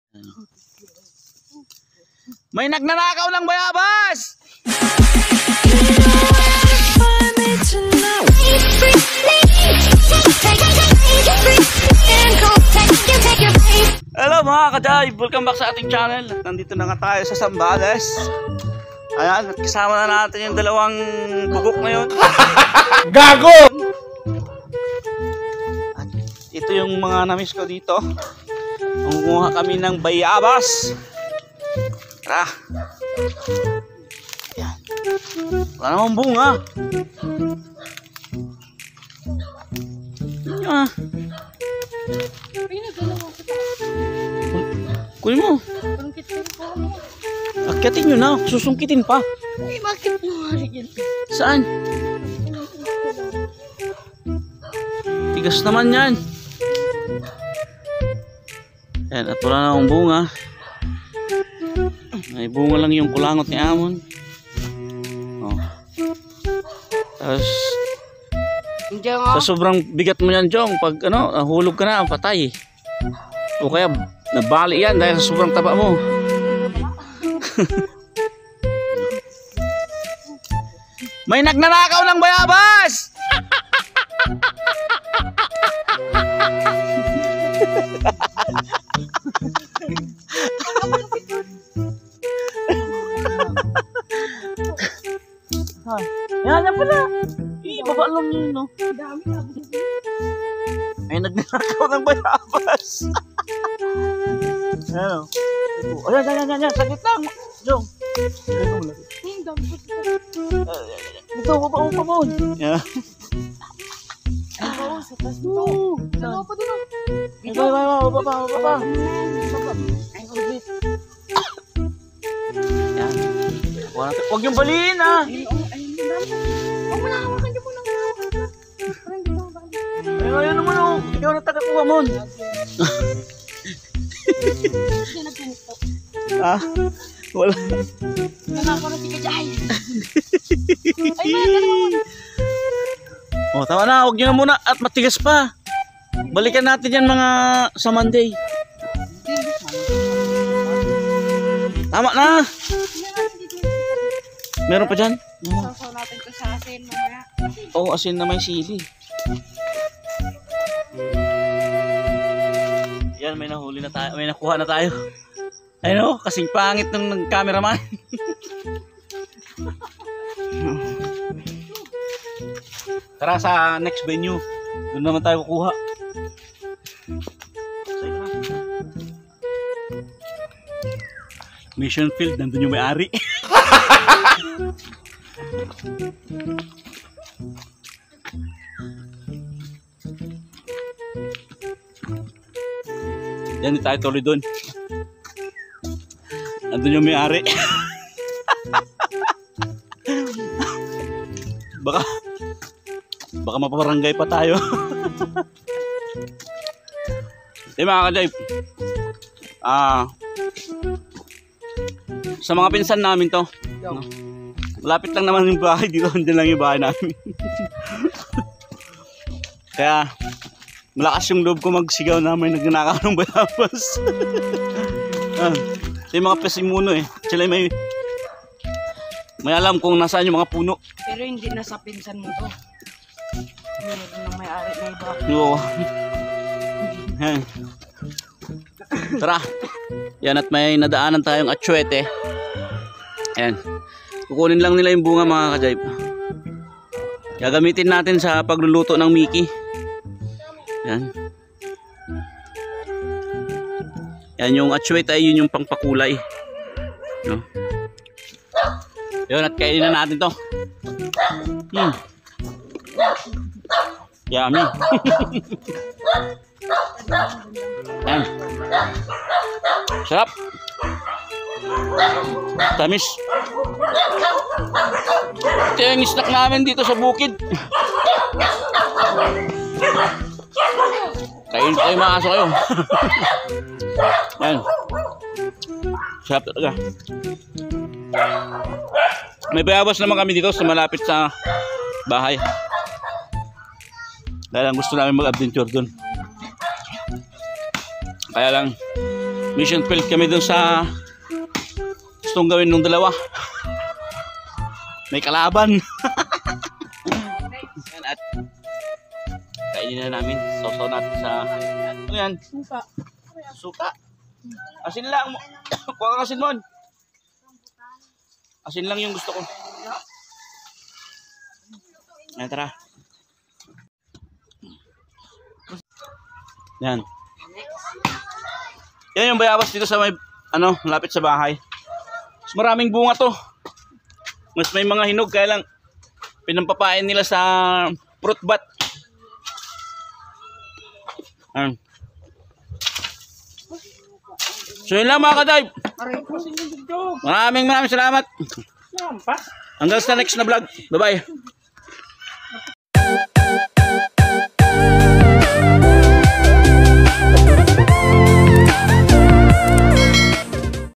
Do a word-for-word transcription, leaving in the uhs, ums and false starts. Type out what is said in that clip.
May nagnanakaw ng bayabas! Hello mga ka-jive! Welcome back sa ating channel. At nandito na nga tayo sa Zambales. Ayan, at kasama na natin yung dalawang bugok na yun. Gago! At ito yung mga namiss ko dito. Mangunguha kami ng bayabas. Tara. Ayan. Wala namang bunga. Ah. Kunin mo. Akyatin nyo na. Susungkitin pa. Ay, bakit mo yan? Saan? Tigas naman yan. Ayan, at wala na akong bunga. May bunga lang yung kulangot ni Amon. Oh. Tapos sa sobrang bigat mo yan, Jong, pag ano, nahulog ka na, patay. O kaya nabali yan dahil sa sobrang taba mo. May nagnanakaw ng bayabas! Yan, yan pala. Ih, baba lang yun, no? May nagnanakaw ng bayabas. Ano? O, yan, yan, yan, yan. Sa gitna. Jong. Ito, baba mo pa mo. Yan. Oo, sa taas mo. Ano pa doon? Ito, baba, baba, baba, baba. Ay, ulit. Yan. Huwag yung baliin, ah. Huwag mo na hawakan niyo muna. Parang di ba ba? Ay, ayaw naman ako. Ikaw na tagakuha mo. Hindi na pinito. Ah, wala. Nanakaw na si Kajay. Ay, may ganun. Oh, tama na. Huwag nyo na muna. At matigas pa. Balikan natin yan mga sa Monday. Tama na. Meron pa dyan? Sasaw natin ito sa asin mamaya. Oo, oh, asin na may sili. Yan, may nahuli na tayo. May nakuha na tayo. Ayun o, kasing pangit ng cameraman. Tara sa next venue. Doon naman tayo kukuha. Mission field, nandun yung may-ari. Yan, di tayo tuloy doon. Nandun yung may-ari. Baka Baka mapaparangay pa tayo. Eh mga ka-jive, Ah sa mga pinsan namin to, no? Malapit lang naman yung bahay dito. Hindi lang yung bahay namin. Kaya malakas yung loob ko magsigaw na may nagnanakaw ng bayabas. Ah, ito yung mga pesimuno eh. Sila may May alam kung nasaan yung mga puno. Pero hindi na sa pinsan mo to. Meron na may-ari na iba. Oo. Yan. Tara. Yan, at may nadaanan tayong atsuete. Ayan. Kukunin lang nila yung bunga mga ka-jive. Gagamitin natin sa pagluluto ng Mickey. Yan. Yan yung atsuete ay yun yung pangpakulay. No? Yun, at kainin na natin to. Hmm. Yummy. Yan. Sarap. Tamis. Ito yung snack namin dito sa bukid. Kain kayo mga aso kayo. Yan. Sarap talaga. May bayabas naman kami dito sa malapit sa bahay. Dahil lang gusto namin mag-adventure dun. Kaya lang mission failed kami dun sa gustong gawin ng dalawa. May kalaban. Yan, at kainin na namin. Sausaw natin sa ano yan? Suka. Suka. Asin lang. Kuha ka asin mo. Asin lang yung gusto ko. Yan, tara. Yan. Yan yung bayabas dito sa may, ano, lapit sa bahay. Mas maraming bunga to. Mas may mga hinog, kaya lang pinampapain nila sa fruit bat. Yan. So yun lang mga ka-dive. Maraming maraming salamat. Hanggang sa next na vlog. Bye bye.